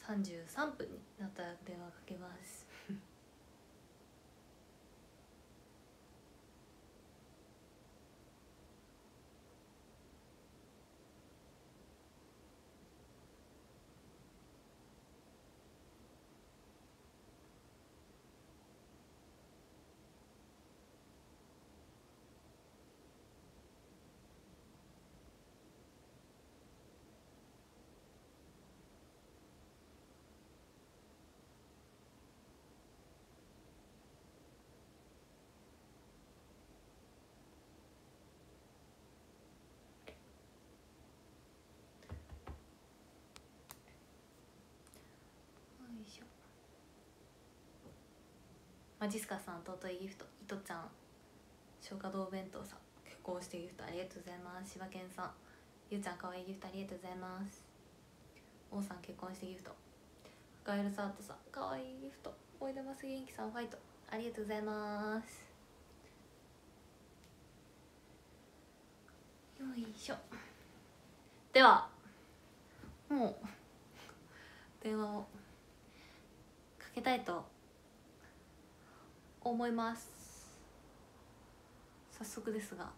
33分になったら電話かけますマジスカさん尊いギフト、いとちゃん消化道弁当さん結婚してギフトありがとうございます。柴犬さんゆうちゃんかわいいギフトありがとうございます。王さん結婚してギフト、ガエルサートさんかわいいギフト、おいでます元気さんファイトありがとうございます。よいしょ。ではもう電話をかけたいと思います。早速ですが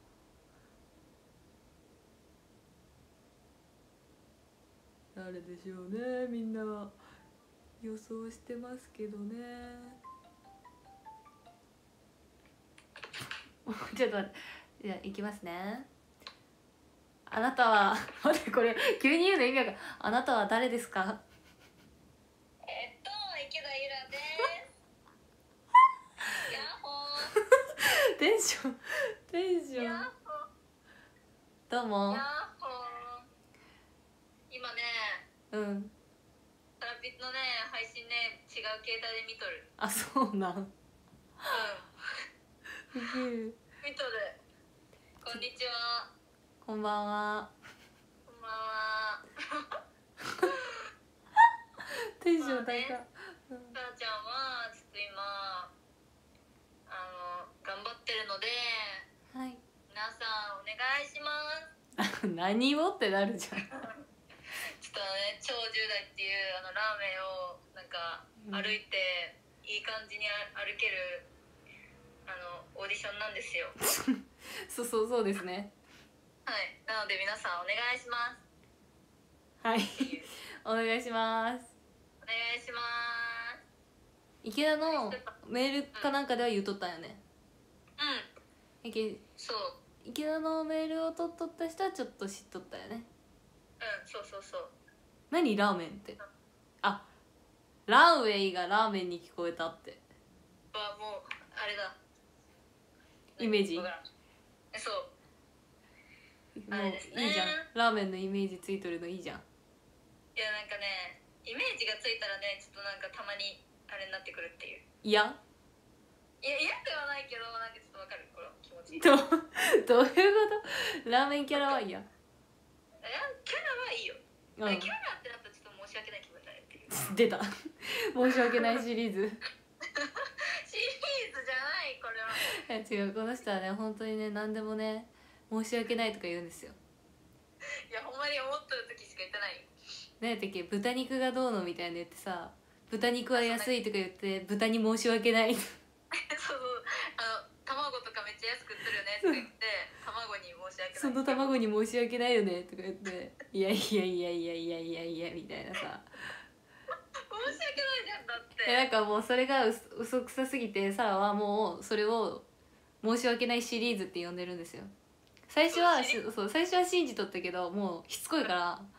誰でしょうね。みんな予想してますけどねちょっと待って、じゃあいきますね。あなたは待って、これ急に言うの意味わかんない。あなたは誰ですか？ 池田ゆらですやっほーテンションやっほどうも。 ーやっほー今ねタラピのね配信ね違う携帯で見とる。 あ、そうなん見とる。 こんにちは。 こんばんは。 こんばんはテンション高い。 さあちゃんはちょっと今頑張ってるので、 はい。 皆さんお願いします何をってなるじゃん。 ちょっとね、超10代っていうラーメンをなんか歩いていい感じに歩けるオーディションなんですよそうですね。 はい、なので皆さんお願いします。 はいお願いします。 お願いします。 池田のメールかなんかでは言うとったんよね。 そう池田のメールを取っとった人はちょっと知っとったよね。 そう何ラーメンって。あ、ランウェイがラーメンに聞こえたってはもうあれだ、 イメージ。 そうもうあれですね。 いいじゃん、ラーメンのイメージついとるのいいじゃん。 いやなんかね、イメージがついたらね、ちょっとなんかたまにあれになってくるっていう。 いや嫌ではないけど、なんかちょっとわかるこの気持ち。 どういうこと？ラーメンキャラはいいや。 キャラはいいよ、 うん、 キャラってなったらちょっと申し訳ない気分になるっていう出た申し訳ないシリーズシリーズじゃないこれは。 違う、この人はね本当にね何でもね申し訳ないとか言うんですよ。 いやほんまに思ってる時しか言ってないよ。 何やったっけ、豚肉がどうのみたいな言ってさ、豚肉は安いとか言って豚に申し訳ないそう卵とかめっちゃ安く売ってるよねとか言って卵に申し訳ない、 その卵に申し訳ないよねとか言っていやみたいなさ申し訳ないじゃんだって。 なんかもうそれが嘘くさすぎて、サラはもうそれを申し訳ないシリーズって呼んでるんですよ。最初は最初は信じとったけど、もうしつこいからなん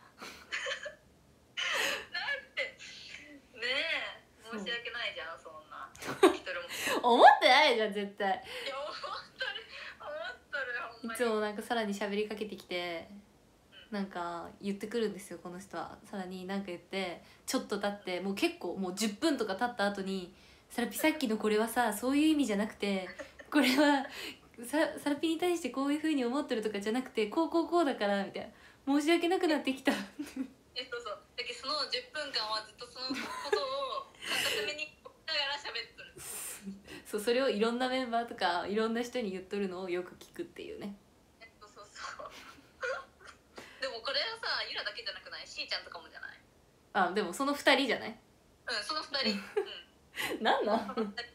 てねえ、申し訳ないじゃんそんな一人も思ってないじゃん絶対。 いや思っとるほんまに。 いつもなんかさらに喋りかけてきて、なんか言ってくるんですよこの人は。さらになんか言ってちょっと経って、もう結構もう10分とか経った後に「サラピさっきのこれはさそういう意味じゃなくて、これはサラピに対してこういうふうに思ってるとかじゃなくてこうだから」みたいな、申し訳なくなってきたそうだけどその10分間はずっとそのことを片隅に置きながら喋っとるそう、それをいろんなメンバーとかいろんな人に言っとるのをよく聞くっていうね。 そうでもこれはさ、ゆらだけじゃなくない？しーちゃんとかもじゃない？ あでもその2人じゃない？ その2人なんなんちょっとね分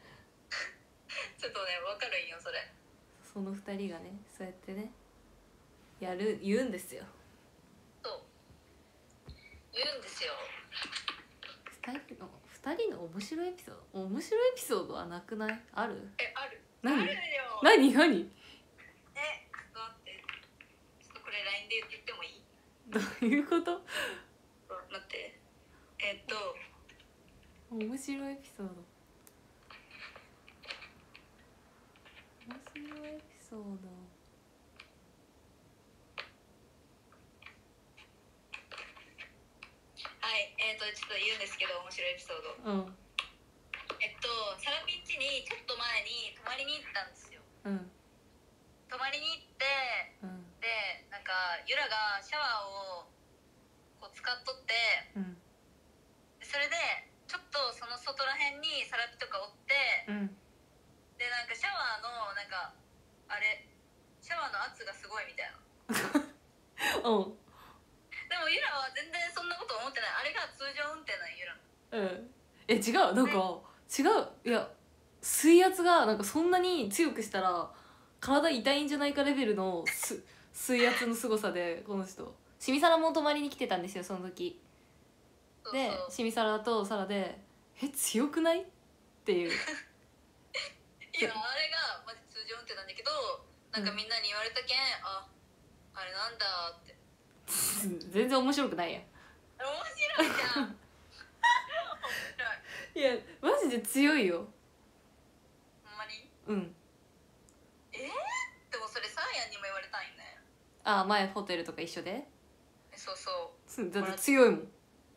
かるんよそれ。 その2人がねそうやってね言うんですよ。 そう言うんですよ。 2人の面白いエピソード、面白いエピソードはなくない？ある？ ある何？ あるよ。 何？ ちょっと待って、ちょっとこれ LINE で言ってもいい？ どういうこと？ 待って、 面白いエピソード、面白いエピソード。 はい、ちょっと言うんですけど、面白いエピソード。サラピン家にちょっと前に泊まりに行ったんですよ。泊まりに行って、でなんかゆらがシャワーをこう使っとって、それでちょっとその外らへんにサラピとかおって、でなんかシャワーのなんかあれシャワーの圧がすごいみたいな。でもゆらは全然そんなこと思ってない。あれが通常運転なんゆら。 違う、なんか違う、いや水圧がなんかそんなに強くしたら体痛いんじゃないかレベルの水圧のすごさで、この人シミサラも泊まりに来てたんですよその時で。シミサラとサラで強くない？っていういやあれがマジ通常運転なんだけど、なんかみんなに言われたけん、あれなんだって全然面白くないやん。 面白いじゃん面いやマジで強いよ。 ほんまに？でもそれサーヤンにも言われたんよね。 前ホテルとか一緒で。 そうそうだって強いもん。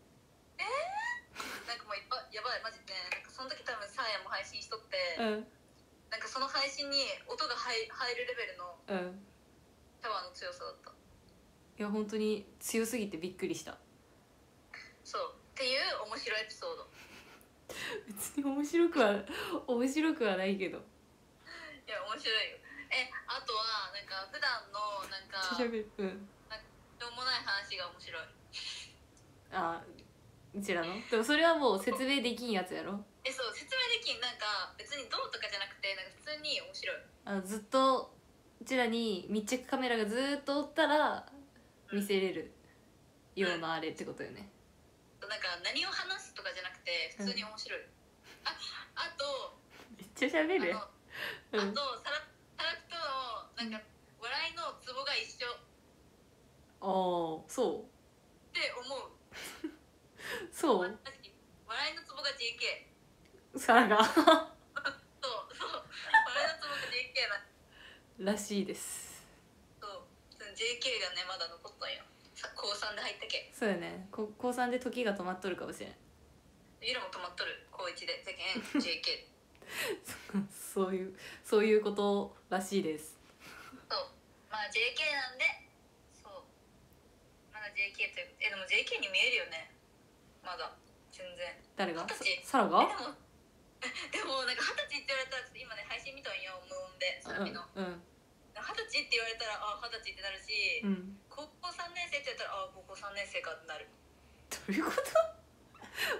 なんかもうやばいマジで、なんかその時多分サーヤンも配信しとって、なんかその配信に音が入るレベルのシャワーの強さだった。 いや本当に強すぎてびっくりした。 そうっていう面白いエピソード。 別に面白くはないけど。 いや面白いよ。あとはなんか普段のなんかしょうもない話が面白い。 うちらのでもそれはもう説明できんやつやろ。 そう説明できん。なんか別にどうとかじゃなくて、なんか普通に面白い。 ずっとうちらに密着カメラがずっとおったら見せれるようなあれってことよね。 なんか何を話すとかじゃなくて普通に面白い。あとめっちゃ喋る。 あとサラピとのなんか笑いのツボが一緒。 そうって思う。 そう笑いのツボが JK。 サラがそう笑いのツボが JK らしいです。 そう JK がねまだ残ったんよ。高3で入ったけ。 そうよね。高3で時が止まっとるかもしれん。 ゆらも止まっとる高1で世間 JK そういうことらしいです。 そうまあ JK なんで、そうまだ JK という。でも JK に見えるよねまだ全然。 誰が？ 20歳。 サラが？ でもなんか20歳って言われたら、ちょっと今ね配信見たんよ無音でサラピの。20歳って言われたら20歳ってなるし、高校3年生って言ったら高校3年生かってなる。 どういうこと？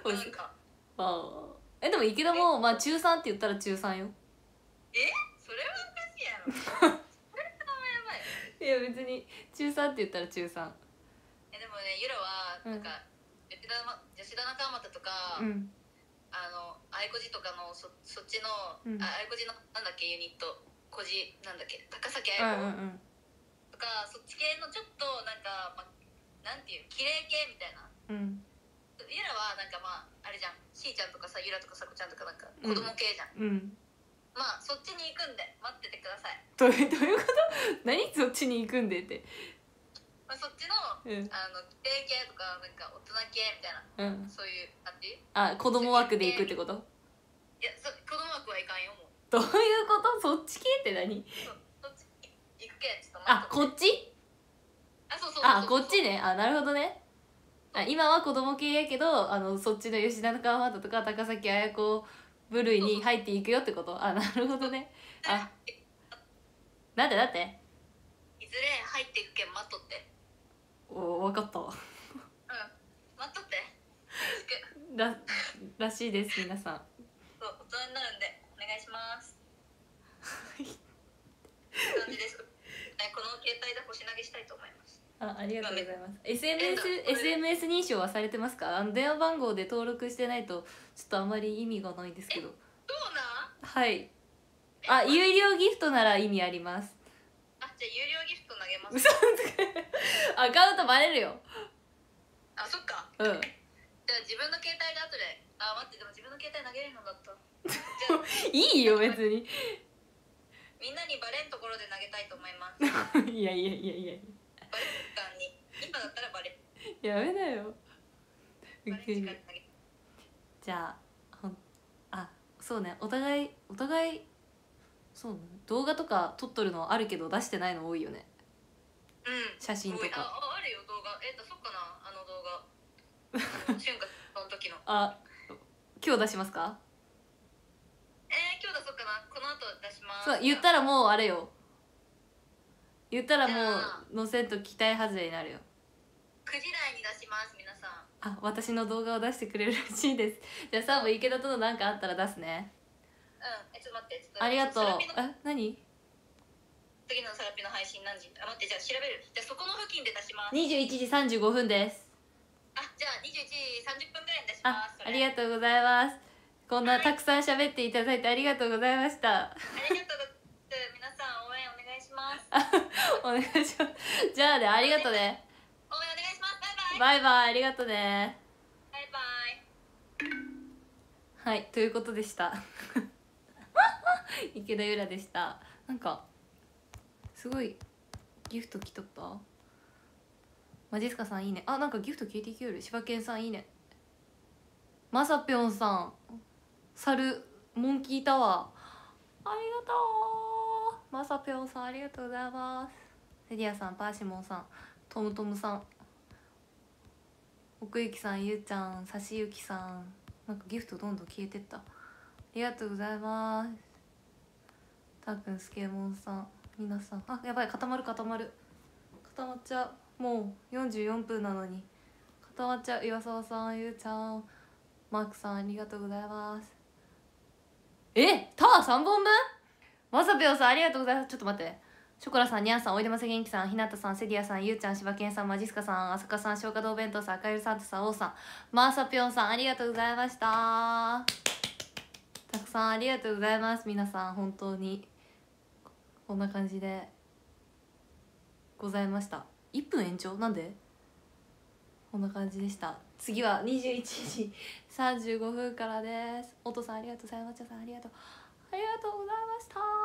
なんかでも池田も中3って言ったら中3よ。 それはおかしいやろそれはやばい。 いや別に中3って言ったら中3。 でもねゆらはなんか、吉田中俣とか、愛子寺とかのそっちの、愛子寺のなんだっけユニット小路なんだっけ高崎愛子、とかそっち系のちょっとなんか、なんていう綺麗系みたいな。ゆらはなんかあれじゃん、しーちゃんとかさゆらとかさこちゃんとかなんか子供系じゃん。そっちに行くんで待っててください。 どういうこと？何そっちに行くんでって。 そっちの、綺麗系とかなんか大人系みたいな、そういう感じ。 子供枠で行くってこと？ いや子供枠はいかんよもう。 どういうこと？そっち系って何？ そっち行くけんちょっと待って。 こっち？ そうこっちね。なるほどね。今は子供系やけどそっちの吉田中俣とか高崎綾子部類に入っていくよってこと？なるほどね。なんでいずれ入っていくけん待っとって。 分かったわ。 待っとって。 らしいです。皆さんそう大人になるんでお願いします感じです。この携帯で星投げしたいと思います。 ありがとうございます。SMS 認証はされてますか？電話番号で登録してないとちょっとあまり意味がないんですけど。 どうなん？ はい。有料ギフトなら意味あります。 じゃあ有料ギフト投げます。 嘘つくアカウントバレるよ。 そっか。 うん。 じゃあ自分の携帯で後で待って、でも自分の携帯投げるのだったじゃあいいよ別にみんなにバレんところで投げたいと思いますいやいやいやいやバレる時間に今だったらバレる。 やめなよ。 バレる時間に投げじゃあそうね、お互いそうね、動画とか撮っとるのあるけど出してないの多いよね。 うん、 写真とかあるよ動画。そっかな、あの動画瞬間の時の今日出しますか？ 今日出そうかな。この後出します。 そう言ったらもうあれよ、言ったらもう載せんと期待外れになるよ。 9時台に出します皆さん。 私の動画を出してくれるらしいです。じゃあサーブ池田との何かあったら出すね。 ちょっと待って、 ありがとう。何？ 次のサラピの配信何時？待って、じゃあ調べる。じゃあそこの付近で出します。 21時35分です。 じゃあ21時30分ぐらいに出します。 ありがとうございます。こんなたくさん喋っていただいてありがとうございました。 ありがとうございます。皆さん応援お願いします。 お願いします。じゃあね、ありがとうね。 応援お願いします。バイバイ。 バイバイ、ありがとうね。 バイバイ。 はい、ということでした池田ゆらでした。なんかすごいギフト来とった。マジスカさんいいね。なんかギフト消えていきよる。柴犬さんいいね。まさぴょんさん、猿モンキータワーありがとう。まさぴょんさんありがとうございます。セリアさん、パーシモンさん、トムトムさん、奥行さん、ゆうちゃん、さしゆきさん、なんかギフトどんどん消えてった。ありがとうございます。たーくん、スケモンさん、皆さん、やばい、固まっちゃう。もう44分なのに固まっちゃう。岩沢さん、ゆうちゃん、マークさんありがとうございます。タワー3本分？まさぴょんさんありがとうございます。ちょっと待って。ショコラさん、ニャンさん、おいでませ元気さん、ひなたさん、セリアさん、ゆうちゃん、しばけんさん、まじすかさん、あさかさん、しょうかどう弁当さん、あかゆるさんとさん、おうさん、まさぴょんさんありがとうございました。たくさんありがとうございます。皆さん本当にこんな感じでございました。1分延長なんで？こんな感じでした。次は21時35分からです。おとさんありがとう、さやまちゃさんありがとうございました。